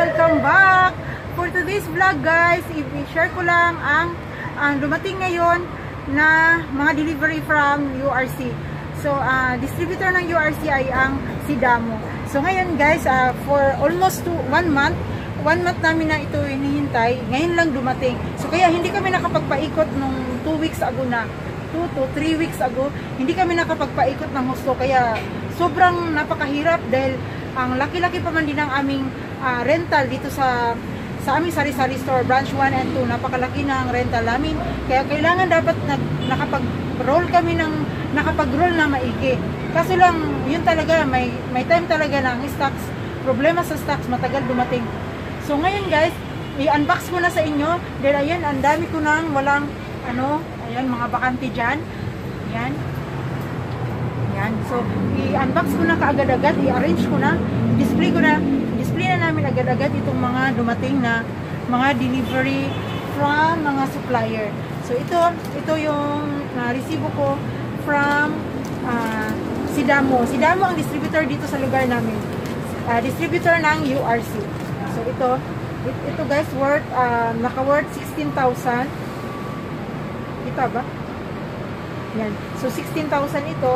welcome back! For today's vlog guys, i-share ko lang ang dumating ngayon na mga delivery from URC. So, distributor ng URC ay ang Sidamo. So, ngayon guys, for almost 1 month namin na ito hinihintay, ngayon lang dumating. So, kaya hindi kami nakapagpaikot nung 2 weeks ago na. 2 to 3 weeks ago, hindi kami nakapagpaikot ng husto. Kaya, sobrang napakahirap dahil ang laki-laki pa man din ang aming rental dito sa aming sari-sari store, branch 1 and 2. Napakalaki na ang rental namin. Kaya kailangan dapat nakapag-roll kami nakapag-roll na maigi. Kaso lang, yun talaga, may time talaga na ang stocks, problema sa stocks, matagal dumating. So ngayon guys, i-unbox ko na sa inyo. Dahil ayan, ang dami ko nang walang, ayan, mga bakante dyan. Ayan. Yan. So, i-unbox ko na kaagad-agad, i-arrange ko na, i-display na namin agad-agad itong mga dumating na mga delivery from mga supplier. So, ito yung resibo ko from Sidamo. Sidamo ang distributor dito sa lugar namin. Distributor ng URC. So, ito guys, naka-worth 16,000. Ito ba? Yan. So, 16,000 ito.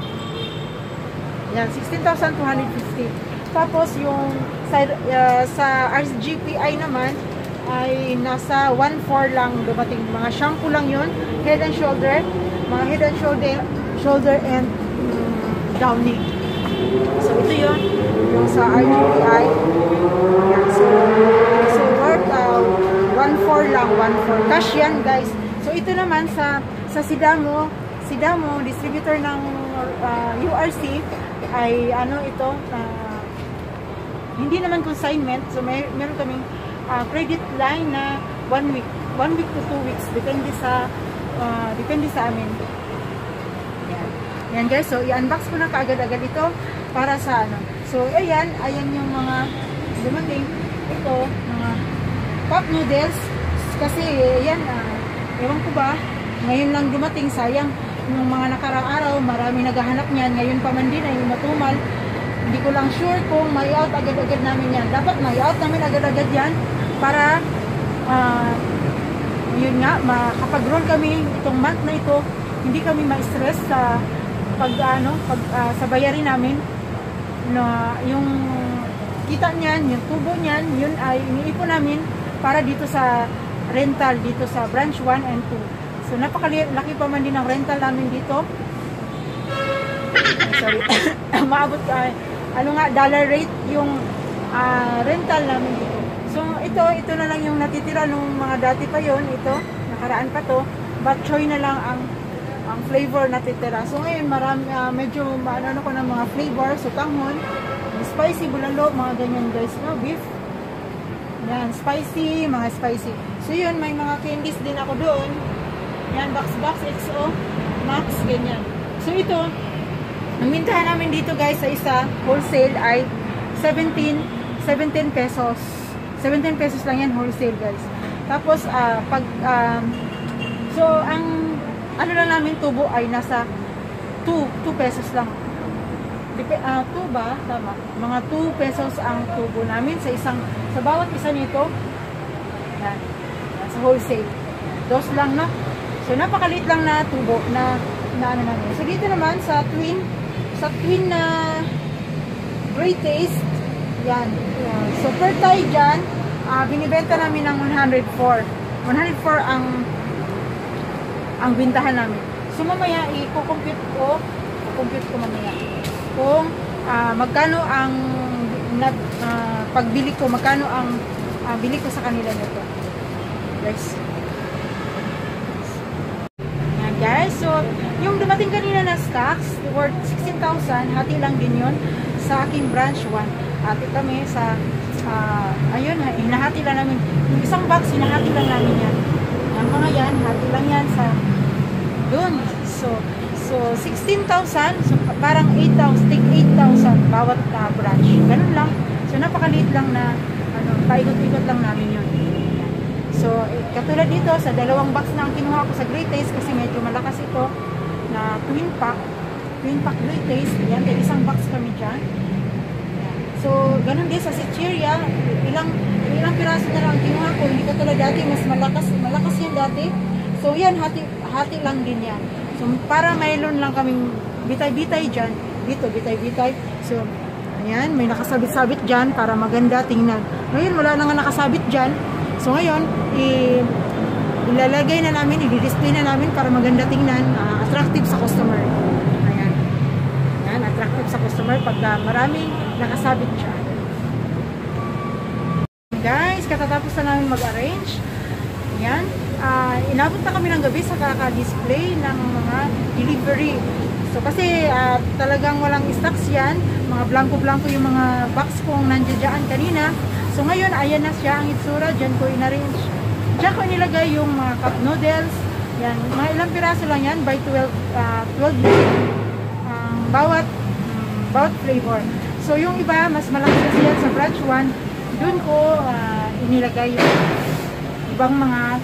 Yan, 16,250. Tapos yung sa RGPI naman ay nasa 1.4 lang dumating. Mga shampoo lang yun. Head and shoulder. Mga head and shoulder and downy. So ito yun. Yung sa RGPI. Yan. So worth 1.4 lang. 1.4. Cash yan guys. So ito naman sa Sidamo, distributor ng URC ay ito, hindi naman consignment. So meron kaming credit line na 1 week to 2 weeks, depende sa amin. Yan guys, so i-unbox ko na kaagad-agad ito para sa So ayan yung mga dumating. Ito, mga cup noodles kasi ayan, ewan ko ba, ngayon lang dumating, sayang. Yung mga nakarang araw, marami naghahanap niyan. Ngayon pa man din ay matumal. Hindi ko lang sure kung may out agad-agad namin yan. Dapat may out namin agad-agad yan para yun nga, makapag-roll kami itong month na ito. Hindi kami ma-stress sa sa bayarin namin na yung kita niyan, yung tubo niyan, yun ay iniipon namin para dito sa rental, dito sa branch 1 and 2. So, napakalaki pa man din ang rental namin dito. Sorry. Maabot dollar rate yung rental namin dito. So, ito na lang yung natitira nung mga dati pa yon. Ito, nakaraan pa to. Bok choy na lang ang flavor natitira. So, ngayon, medyo maano ko ng mga flavor. So, tanghon, spicy, bulalo, mga ganyan guys. No? Beef. Yan, spicy, mga spicy. So, yun, may mga candies din ako doon. Yan, box XO, Max, ganyan. So, ito, ang mintahan namin dito guys sa isa, wholesale ay 17 pesos. 17 pesos lang yan, wholesale guys. Tapos, so, ang, lang namin tubo ay nasa 2 pesos lang. 2 ba? Tama. Mga 2 pesos ang tubo namin sa bawat isa nito. Yan, sa wholesale. Dos lang, no? So, napakaliit lang na tubo na namin. So, dito naman sa twin na Great Taste, yan. So, per tie dyan, binibenta namin ng 104. 104 ang bintahan namin. So, mamaya, i-compute ko mamaya kung magkano ang pagbili ko, magkano ang bili ko sa kanila nito. Guys. Guys, so yung dumating kanina na stocks worth 16,000, hati lang din yun sa aking branch 1. Hati kami sa ayun, hinahati lang namin yung isang box, hinahati lang namin yan. Yung mga yan, hati lang yan sa dun. So 16,000, so parang 8,000, take 8,000 bawat branch. Ganun lang. So napakaliit lang na paikot-ikot lang namin yun. So, katulad dito, sa dalawang box na ang kinuha ko sa Great Taste kasi medyo malakas ito na twin pack Great Taste. Yan, isang box kami dyan. So, ganun din sa Secheria, ilang piraso na lang kinuha ko. Hindi katulad dati, mas malakas yan dati. So yan, hati lang din yan. So para mayroon lang kaming bitay-bitay dyan. Dito, bitay-bitay. So, ayan, may nakasabit-sabit dyan para maganda tingnan. Ngayon, wala na nga nakasabit dyan. So ngayon, ilalagay na namin, i-display na namin para maganda tingnan, attractive sa customer. Ayan. Ayan, attractive sa customer pagka maraming nakasabit siya. Guys, katatapos na namin mag-arrange. Ayan. Inabot na kami ng gabi sa kaka-display ng mga delivery. So kasi talagang walang stocks yan. Mga blanco-blanco yung mga box kong nandiyan kanina. So ngayon, ayan na siya ang itsura. Diyan ko in-arrange. Diyan ko inilagay yung mga cup noodles. Yan, mga ilang piraso lang yan by 12 bawat flavor. So yung iba, mas malaki kasi yan sa batch 1. Doon ko inilagay yung ibang mga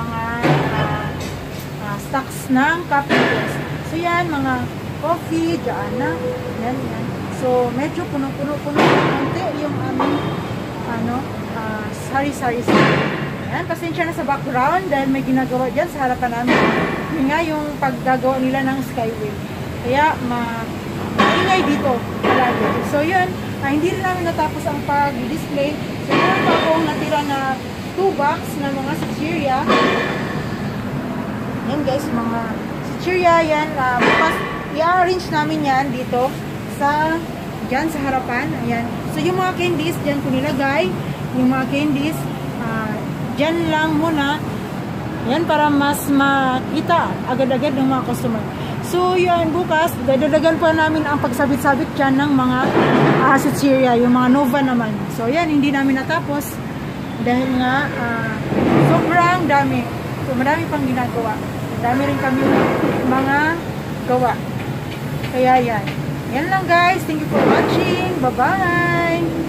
stocks ng cup noodles. So yan, mga coffee, dyan na. Yan. So medyo puno-puno konti yung aming sari-sari. Yan, pasensya na sa background dahil may ginagawa dyan sa harapan namin. Yun nga yung paggagawa nila ng Skyway. Kaya maingay dito palagi. So yun, hindi rin namin natapos ang pag-display. So meron pa akong natira na 2 box na mga chichirya. Yan guys, mga chichirya yan. Bukas i-arrange namin yan dito dyan sa harapan. Ayan. So yung mga candies, dyan ko nilagay. Yung mga candies, dyan lang muna. Yan, para mas makita agad-agad ng mga customer. So yan, bukas, dadadagan pa namin ang pagsabit-sabit dyan ng mga chichirya, yung mga Nova naman. So yan, hindi namin natapos. Dahil nga, sobrang dami. So madami pang ginagawa. Dami rin kami mga gawa. Kaya yan. Yan lang guys. Thank you for watching. Bye-bye!